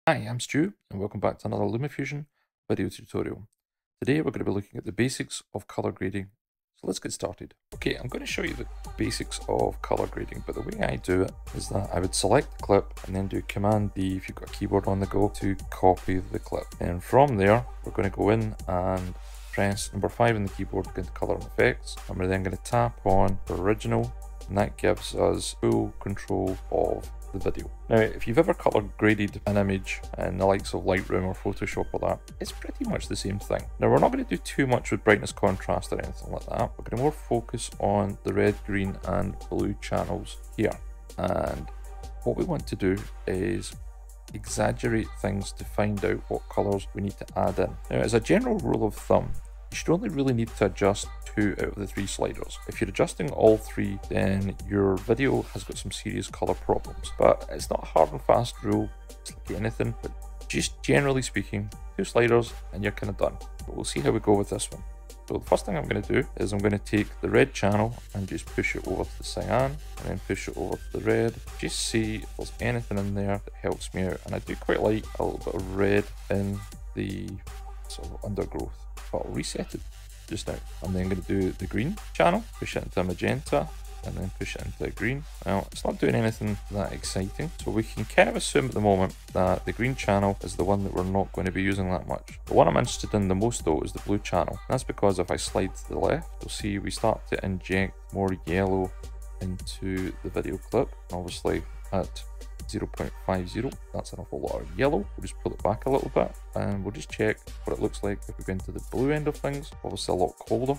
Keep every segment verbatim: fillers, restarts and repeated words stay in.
Hi, I'm Stu, and welcome back to another LumaFusion video tutorial. Today we're going to be looking at the basics of color grading, so let's get started. Okay, I'm going to show you the basics of color grading, but the way I do it is that I would select the clip and then do Command D if you've got a keyboard on the go to copy the clip. And from there, we're going to go in and press number five on the keyboard to go into Color and Effects, and we're then going to tap on Original, and that gives us full control of the video. Now, if you've ever color graded an image in the likes of Lightroom or Photoshop or that, it's pretty much the same thing. Now, we're not going to do too much with brightness contrast or anything like that. We're going to more focus on the red, green and blue channels here. And what we want to do is exaggerate things to find out what colors we need to add in. Now, as a general rule of thumb, you should only really need to adjust two out of the three sliders. If you're adjusting all three, then your video has got some serious color problems. But it's not a hard and fast rule, it's like anything, but just generally speaking, two sliders and you're kind of done. But we'll see how we go with this one. So the first thing I'm going to do is I'm going to take the red channel and just push it over to the cyan and then push it over to the red. Just see if there's anything in there that helps me out. And I do quite like a little bit of red in the sort of undergrowth. But I'll reset it just now. I'm then going to do the green channel, push it into magenta, and then push it into green. Now, it's not doing anything that exciting, so we can kind of assume at the moment that the green channel is the one that we're not going to be using that much. The one I'm interested in the most though is the blue channel. That's because if I slide to the left, you'll see we start to inject more yellow into the video clip. Obviously at zero point five zero, that's an awful lot of yellow. We'll just pull it back a little bit and we'll just check what it looks like if we go into the blue end of things. Obviously a lot colder.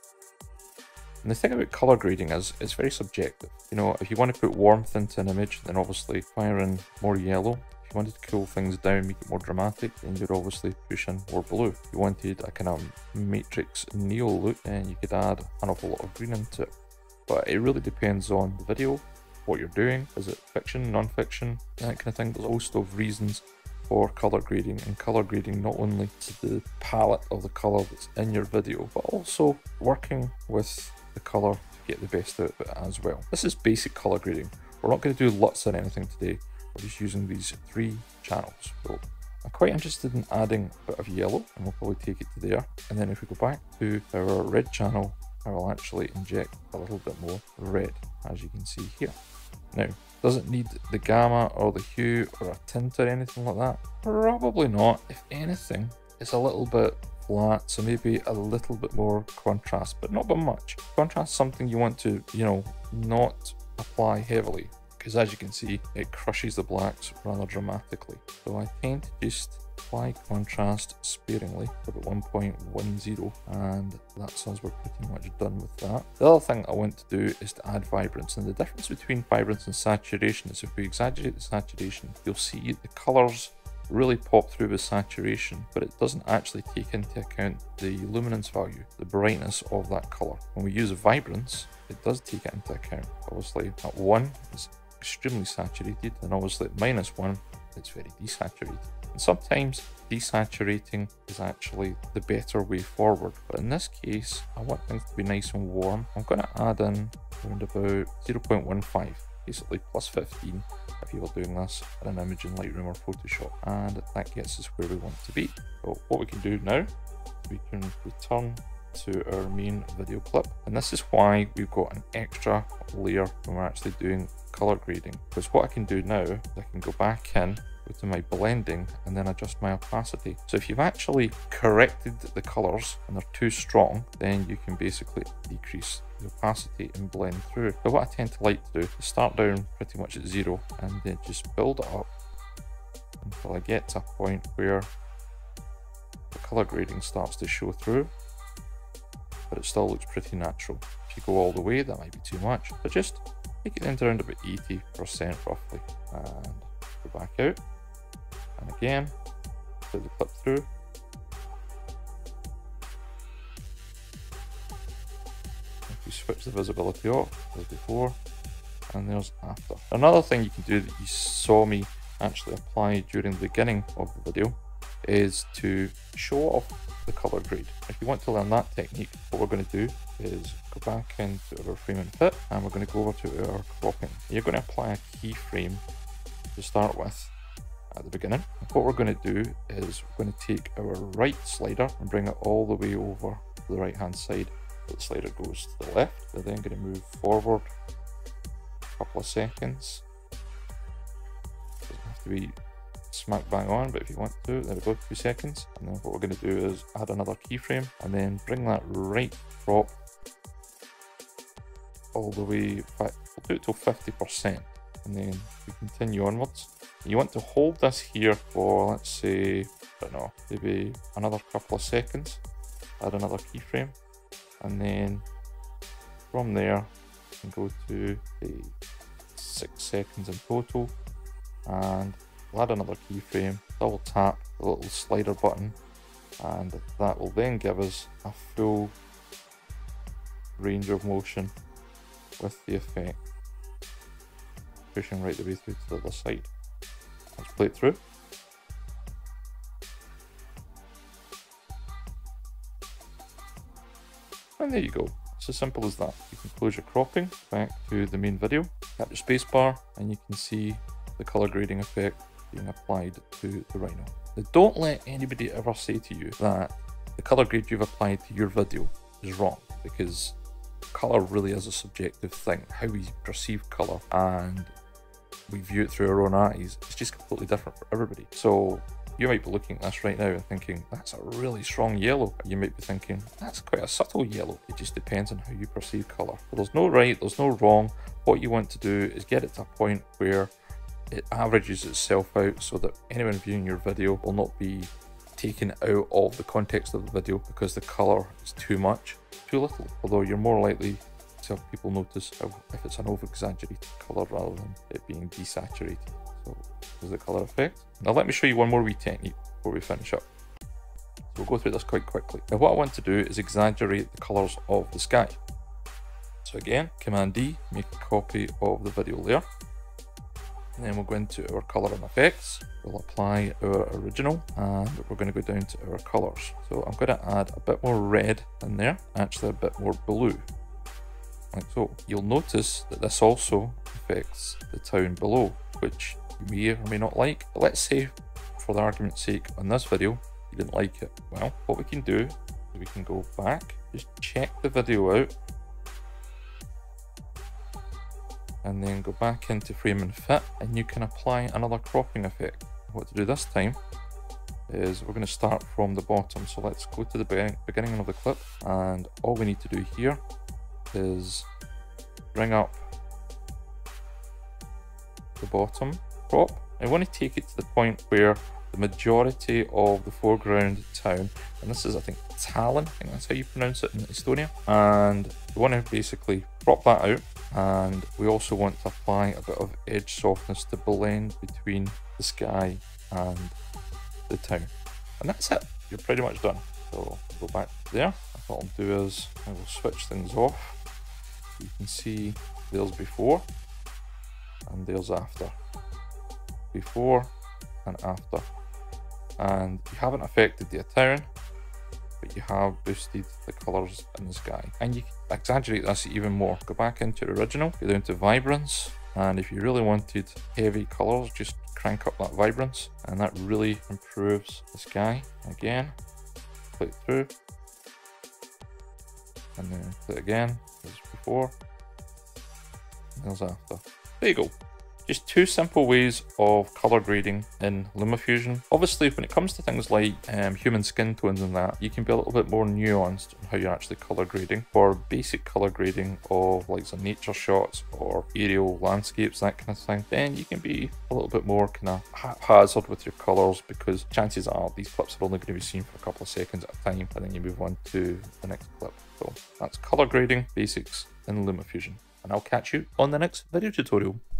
And the thing about color grading is it's very subjective. You know, if you want to put warmth into an image, then obviously fire in more yellow. If you wanted to cool things down, make it more dramatic, then you'd obviously push in more blue. If you wanted a kind of matrix neo look, then you could add an awful lot of green into it. But it really depends on the video, what you're doing. Is it fiction, non-fiction, that kind of thing. There's a host of reasons for color grading, and color grading not only to the palette of the color that's in your video, but also working with the color to get the best out of it as well. This is basic color grading. We're not going to do lots or anything today. We're just using these three channels. So I'm quite interested in adding a bit of yellow, and we'll probably take it to there. And then if we go back to our red channel, I will actually inject a little bit more red, as you can see here. Now, does it need the gamma or the hue or a tint or anything like that? Probably not. If anything, it's a little bit flat, so maybe a little bit more contrast, but not by much. Contrast is something you want to, you know, not apply heavily, because as you can see, it crushes the blacks rather dramatically. So I tend to just apply contrast sparingly for about one point one zero, and that's us, we're pretty much done with that. The other thing I want to do is to add vibrance, and the difference between vibrance and saturation is if we exaggerate the saturation, you'll see the colours really pop through with saturation, but it doesn't actually take into account the luminance value, the brightness of that colour. When we use vibrance, it does take it into account. Obviously at one, it's extremely saturated, and obviously at minus one, it's very desaturated. And sometimes desaturating is actually the better way forward, but in this case I want things to be nice and warm. I'm going to add in around about zero point one five, basically plus fifteen if you were doing this in an image in Lightroom or Photoshop, and that gets us where we want to be. So what we can do now, we can return to our main video clip, and this is why we've got an extra layer when we're actually doing color grading, because what I can do now is I can go back in, go to my blending, and then adjust my opacity. So if you've actually corrected the colors and they're too strong, then you can basically decrease the opacity and blend through. But what I tend to like to do is start down pretty much at zero and then just build it up until I get to a point where the color grading starts to show through, but it still looks pretty natural. If you go all the way, that might be too much, but just take it into around about eighty percent roughly, and go back out, and again put the clip through. If we switch the visibility off, there's before and there's after. Another thing you can do that you saw me actually apply during the beginning of the video is to show off the color grade. If you want to learn that technique, what we're going to do is go back into our frame and fit, and we're going to go over to our cropping. You're going to apply a keyframe to start with, at the beginning. What we're going to do is we're going to take our right slider and bring it all the way over to the right hand side. So the slider goes to the left. We're then going to move forward a couple of seconds. Doesn't have to be smack bang on, but if you want to, there we go, two seconds. And then what we're going to do is add another keyframe and then bring that right crop all the way, we'll do it till fifty percent, and then we continue onwards. You want to hold this here for, let's say, I don't know, maybe another couple of seconds, add another keyframe, and then from there you can go to say six seconds in total, and we'll add another keyframe, double tap the little slider button, and that will then give us a full range of motion with the effect pushing right the way through to the other side. Let's play it through. And there you go. It's as simple as that. You can close your cropping, back to the main video, tap the spacebar, and you can see the colour grading effect being applied to the Rhino. Now, don't let anybody ever say to you that the colour grade you've applied to your video is wrong, because colour really is a subjective thing. How we perceive colour and we view it through our own eyes, it's just completely different for everybody. So you might be looking at this right now and thinking, that's a really strong yellow. You might be thinking, that's quite a subtle yellow. It just depends on how you perceive colour. But there's no right, there's no wrong. What you want to do is get it to a point where it averages itself out so that anyone viewing your video will not be taken out of the context of the video because the colour is too much, too little. Although you're more likely to have people notice if it's an over-exaggerated colour rather than it being desaturated. So this is the colour effect. Now let me show you one more wee technique before we finish up. So we'll go through this quite quickly. Now what I want to do is exaggerate the colours of the sky. So again, Command D, make a copy of the video layer. And then we'll go into our colour and effects. We'll apply our original and we're going to go down to our colours. So I'm going to add a bit more red in there, actually a bit more blue. Like so. You'll notice that this also affects the town below, which you may or may not like. But let's say, for the argument's sake, on this video, you didn't like it. Well, what we can do is we can go back, just check the video out, and then go back into frame and fit, and you can apply another cropping effect. What to do this time is we're going to start from the bottom. So let's go to the beginning of the clip, and all we need to do here is bring up the bottom crop. I want to take it to the point where the majority of the foreground town, and this is I think Tallinn, I think that's how you pronounce it in Estonia, and we want to basically crop that out, and we also want to apply a bit of edge softness to blend between the sky and the town. And that's it, you're pretty much done. So go back there. What I'll do is I will switch things off. You can see there's before and there's after. Before and after. And you haven't affected the town, but you have boosted the colours in the sky. And you can exaggerate this even more. Go back into the original, go down to vibrance, and if you really wanted heavy colours, just crank up that vibrance, and that really improves the sky. Again, play it through, and then play it again, as before, and there's after. There you go. Just two simple ways of colour grading in LumaFusion. Obviously, when it comes to things like um, human skin tones and that, you can be a little bit more nuanced in how you're actually colour grading. For basic colour grading of like some nature shots or aerial landscapes, that kind of thing, then you can be a little bit more kind of haphazard with your colours, because chances are these clips are only going to be seen for a couple of seconds at a time, and then you move on to the next clip. So that's colour grading basics in LumaFusion, and I'll catch you on the next video tutorial.